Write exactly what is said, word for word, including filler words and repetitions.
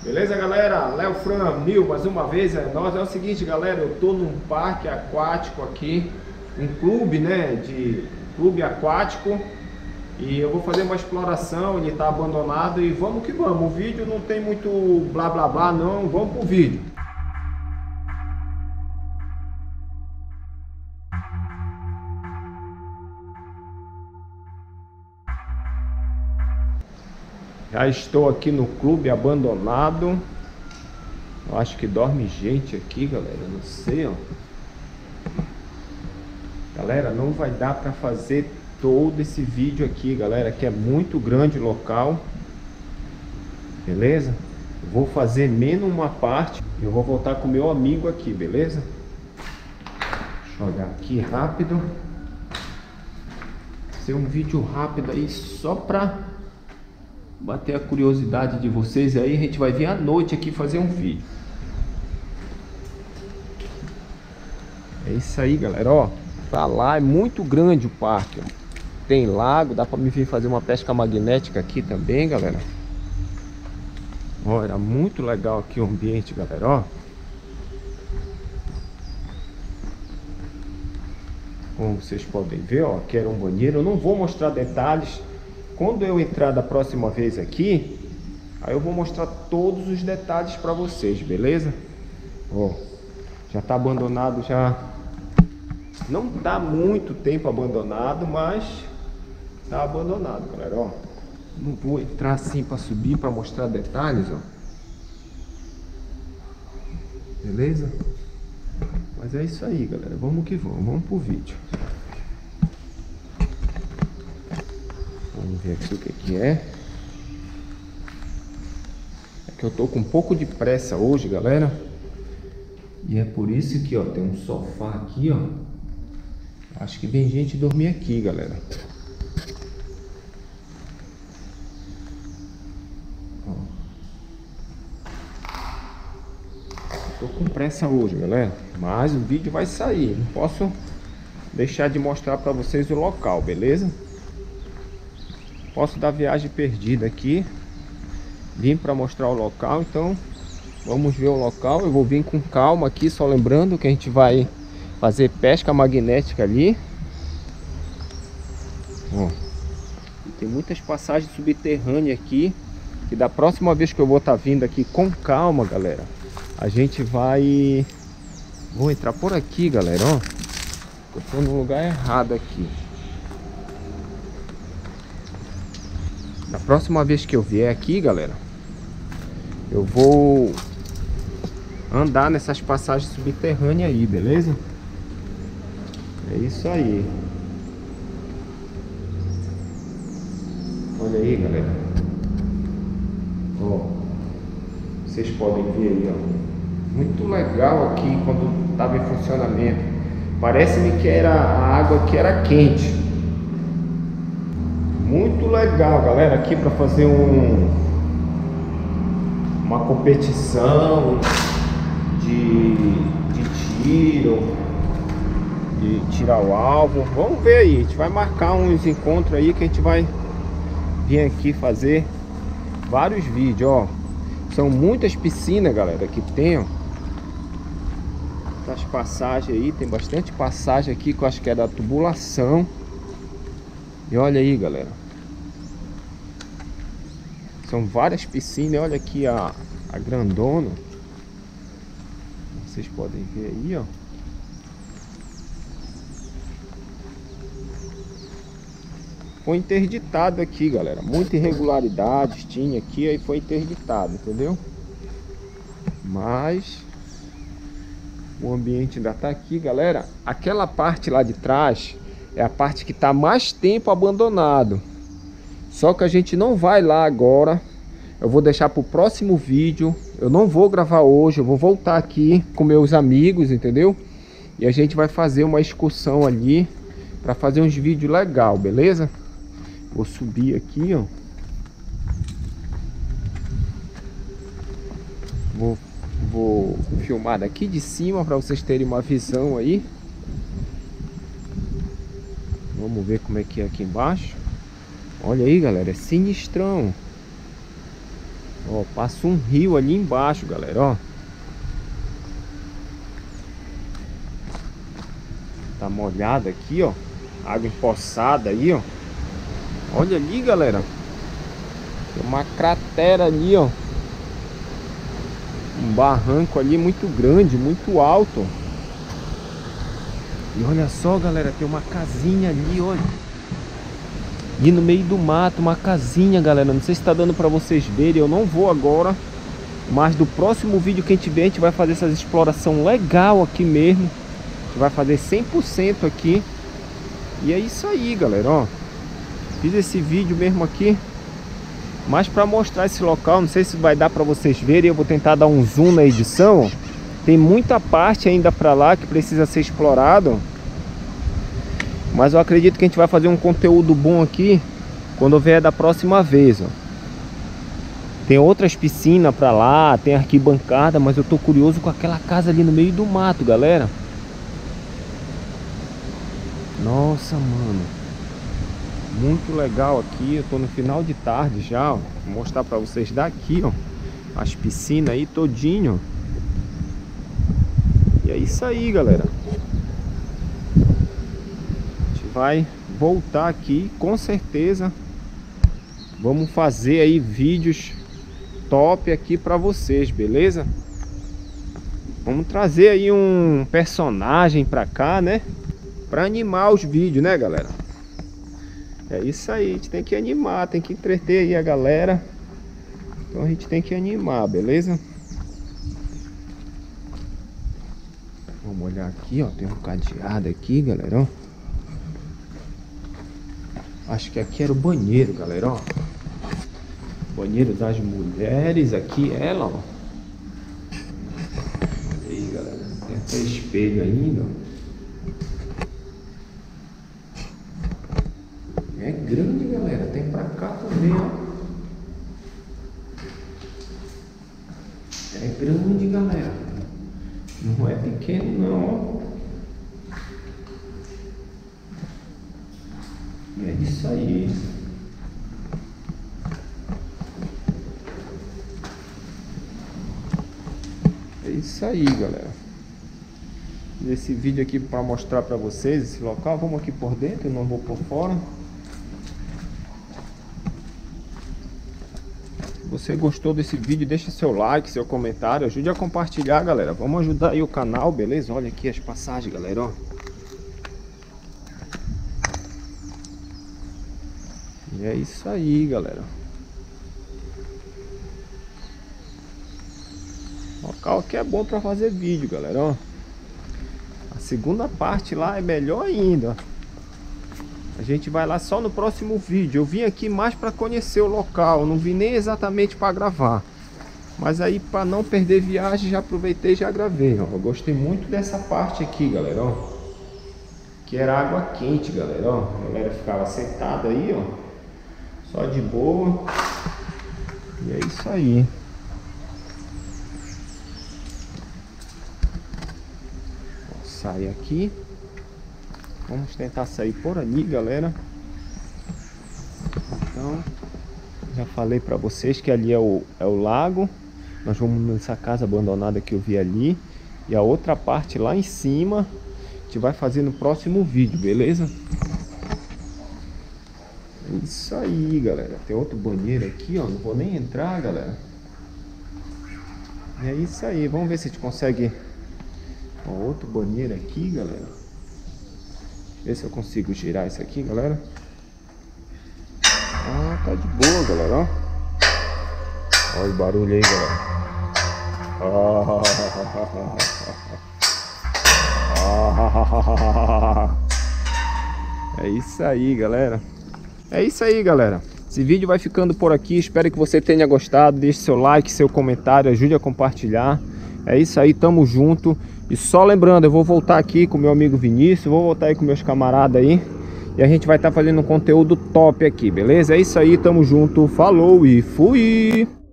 Beleza, galera? Léo Fran Mil, mais uma vez é nós. É o seguinte, galera, eu tô num parque aquático aqui, um clube, né, de clube aquático, e eu vou fazer uma exploração. Ele tá abandonado e vamos que vamos. O vídeo não tem muito blá blá blá, não. Vamos pro vídeo. Já estou aqui no clube abandonado. Eu acho que dorme gente aqui, galera. Não sei, ó. Galera, não vai dar para fazer todo esse vídeo aqui, galera, que é muito grande o local. Beleza? Eu vou fazer menos uma parte. Eu vou voltar com o meu amigo aqui, beleza? Deixa eu olhar aqui rápido. Ser um vídeo rápido aí só para bater a curiosidade de vocês. E aí a gente vai vir à noite aqui fazer um vídeo. É isso aí, galera, ó. Pra lá é muito grande o parque, ó. Tem lago, dá pra me vir fazer uma pesca magnética aqui também, galera. Ó, era muito legal aqui o ambiente, galera, ó. Como vocês podem ver, ó, aqui era um banheiro. Eu não vou mostrar detalhes. Quando eu entrar da próxima vez aqui, aí eu vou mostrar todos os detalhes pra vocês, beleza? Ó, já tá abandonado, já não tá muito tempo abandonado, mas tá abandonado, galera, ó. Não vou entrar assim pra subir, pra mostrar detalhes, ó. Beleza? Mas é isso aí, galera, vamos que vamos, vamos pro vídeo. Vamos ver aqui o que que é. É que eu tô com um pouco de pressa hoje, galera. E é por isso que, ó, tem um sofá aqui, ó. Acho que vem gente dormir aqui, galera. Ó. Tô com pressa hoje, galera. Mas o vídeo vai sair. Não posso deixar de mostrar pra vocês o local, beleza? Posso dar viagem perdida aqui. Vim pra mostrar o local, então vamos ver o local. Eu vou vir com calma aqui, só lembrando que a gente vai fazer pesca magnética ali. Ó, e tem muitas passagens subterrâneas aqui, que da próxima vez que eu vou estar vindo aqui com calma, galera, a gente vai... Vou entrar por aqui, galera, ó. Eu tô no lugar errado aqui. Da próxima vez que eu vier aqui, galera, eu vou andar nessas passagens subterrâneas aí, beleza? É isso aí. Olha aí, galera. Ó, vocês podem ver aí, ó. Muito legal aqui quando estava em funcionamento. Parece-me que era a água que era quente. Muito legal, galera, aqui para fazer um uma competição de, de tiro, de tirar o alvo. Vamos ver aí, a gente vai marcar uns encontros aí que a gente vai vir aqui fazer vários vídeos, ó. São muitas piscinas, galera, que tem, ó. As passagens aí, tem bastante passagem aqui que eu acho que é da tubulação. E olha aí, galera, são várias piscinas. Olha aqui a, a grandona. Vocês podem ver aí, ó. Foi interditado aqui, galera. Muita irregularidades tinha aqui, aí foi interditado, entendeu? Mas o ambiente ainda tá aqui, galera. Aquela parte lá de trás é a parte que tá mais tempo abandonado. Só que a gente não vai lá agora. Eu vou deixar pro próximo vídeo. Eu não vou gravar hoje. Eu vou voltar aqui com meus amigos, entendeu? E a gente vai fazer uma excursão ali para fazer uns vídeos legal, beleza? Vou subir aqui, ó. Vou, vou filmar daqui de cima para vocês terem uma visão aí. Vamos ver como é que é aqui embaixo. Olha aí, galera, é sinistrão. Ó, Ó, passa um rio ali embaixo, galera, ó. Tá molhada aqui, ó. Água empoçada aí, ó. Olha ali, galera. Tem uma cratera ali, ó. Um barranco ali muito grande, muito alto. E olha só, galera, tem uma casinha ali, olha. E no meio do mato, uma casinha, galera. Não sei se tá dando pra vocês verem. Eu não vou agora. Mas do próximo vídeo que a gente vê, a gente vai fazer essa exploração legal aqui mesmo. A gente vai fazer cem por cento aqui. E é isso aí, galera, ó. Fiz esse vídeo mesmo aqui mas pra mostrar esse local. Não sei se vai dar pra vocês verem. Eu vou tentar dar um zoom na edição. Tem muita parte ainda pra lá que precisa ser explorado. Mas eu acredito que a gente vai fazer um conteúdo bom aqui quando vier da próxima vez, ó. Tem outras piscinas pra lá, tem arquibancada, mas eu tô curioso com aquela casa ali no meio do mato, galera. Nossa, mano, muito legal aqui. Eu tô no final de tarde já, ó. Vou mostrar pra vocês daqui, ó, as piscinas aí todinho. E é isso aí, galera. A gente vai voltar aqui, com certeza. Vamos fazer aí vídeos top aqui pra vocês, beleza? Vamos trazer aí um personagem pra cá, né? Pra animar os vídeos, né, galera? É isso aí, a gente tem que animar, tem que entreter aí a galera. Então a gente tem que animar, beleza? Vamos olhar aqui, ó. Tem um cadeado aqui, galera, ó. Acho que aqui era o banheiro, galera, ó. Banheiro das mulheres, aqui ela, ó. Aí, galera, tem até espelho ainda, ó. É grande, galera, tem pra cá também, ó. É grande, galera. Não é pequeno não, ó. E é isso aí. É isso aí, galera. Esse vídeo aqui para mostrar para vocês esse local. Vamos aqui por dentro, eu não vou por fora. Se você gostou desse vídeo, deixa seu like, seu comentário, ajude a compartilhar, galera. Vamos ajudar aí o canal, beleza? Olha aqui as passagens, galera, ó. E é isso aí, galera. O local aqui é bom para fazer vídeo, galera, ó. A segunda parte lá é melhor ainda. A gente vai lá só no próximo vídeo. Eu vim aqui mais para conhecer o local, não vim nem exatamente para gravar. Mas aí, para não perder viagem, já aproveitei e já gravei, ó. Eu gostei muito dessa parte aqui, galera, ó. Que era água quente, galera, ó. A galera ficava sentada aí, ó, só de boa. E é isso aí. Ó, sai aqui. Vamos tentar sair por ali, galera. Então, já falei pra vocês que ali é o, é o lago. Nós vamos nessa casa abandonada que eu vi ali. E a outra parte lá em cima a gente vai fazer no próximo vídeo, beleza? É isso aí, galera. Tem outro banheiro aqui, ó. Não vou nem entrar, galera. É isso aí. Vamos ver se a gente consegue. Ó, outro banheiro aqui, galera. Ver se eu consigo girar isso aqui, galera. Ah, tá de boa, galera, ó. Olha o barulho aí, galera. Ah. É isso aí, galera. É isso aí, galera. Esse vídeo vai ficando por aqui. Espero que você tenha gostado. Deixe seu like, seu comentário, ajude a compartilhar. É isso aí, tamo junto. E só lembrando, eu vou voltar aqui com meu amigo Vinícius, vou voltar aí com meus camaradas aí. E a gente vai estar fazendo um conteúdo top aqui, beleza? É isso aí, tamo junto, falou e fui!